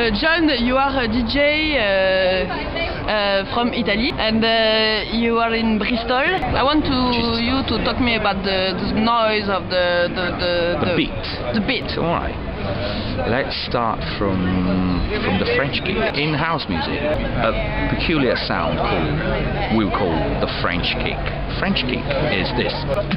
John, you are a DJ from Italy, and you are in Bristol. I want you to talk me about the noise of the beat. The beat. All right. Let's start from the French kick. In house music, a peculiar sound we'll call the French kick. French kick is this.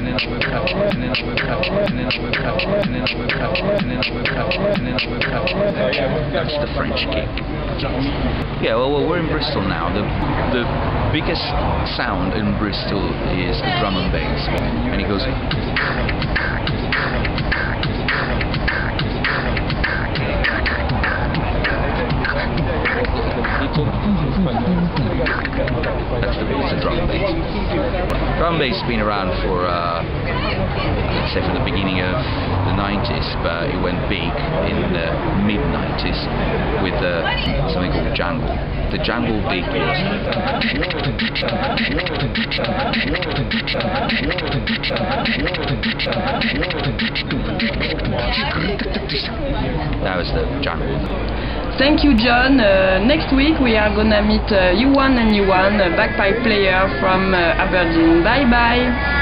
That's the French kick. Yeah, well, we're in Bristol now. The biggest sound in Bristol is the drum and bass, and it goes. That's the bass, the drum and bass. Drum and bass has been around for, let's say, from the beginning of the 90s, but it went big in the mid-90s with something called jangle. The jangle beat was... That was the jangle. Thank you, John. Next week we are gonna meet U1 and U1, a bagpipe player from Aberdeen. Bye bye.